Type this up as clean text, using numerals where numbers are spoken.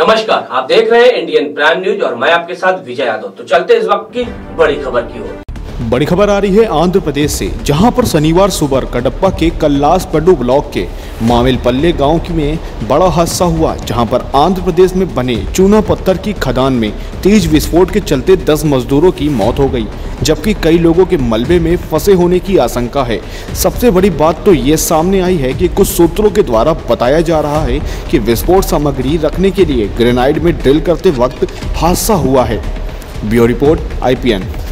नमस्कार, आप देख रहे हैं इंडियन प्राइम न्यूज और मैं आपके साथ विजय यादव। तो चलते इस वक्त की बड़ी खबर की ओर। बड़ी खबर आ रही है आंध्र प्रदेश से, जहां पर शनिवार सुबह कडप्पा के कल्लासपड्डू ब्लॉक के मामिलपल्ले गांव में बड़ा हादसा हुआ, जहां पर आंध्र प्रदेश में बने चूना पत्थर की खदान में तेज विस्फोट के चलते 10 मजदूरों की मौत हो गई, जबकि कई लोगों के मलबे में फंसे होने की आशंका है। सबसे बड़ी बात तो ये सामने आई है कि कुछ सूत्रों के द्वारा बताया जा रहा है कि विस्फोट सामग्री रखने के लिए ग्रेनाइड में ड्रिल करते वक्त हादसा हुआ है। Bureau report IPN।